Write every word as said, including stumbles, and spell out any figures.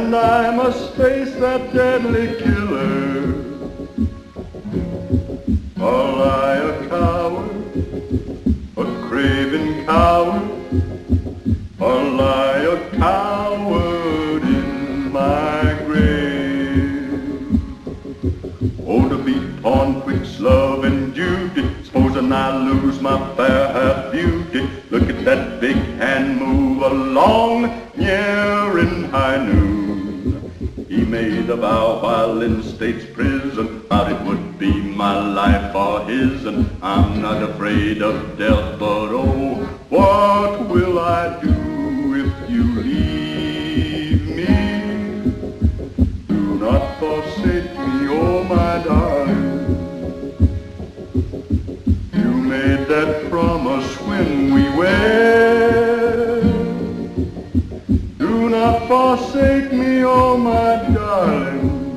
and I must face that deadly killer. Am I a coward, a craven coward? Am I a coward in my grave? Oh, to be torn twixt love and duty, supposing I lose my fair half beauty. Look at that big hand move along near in high noon. He made a vow while in state's prison, thought it would be my life or his, and I'm not afraid of death, but oh, what will I do if you leave me? Do not forsake me, oh my darling. You made that promise when we wed. Do not forsake me, oh my darling.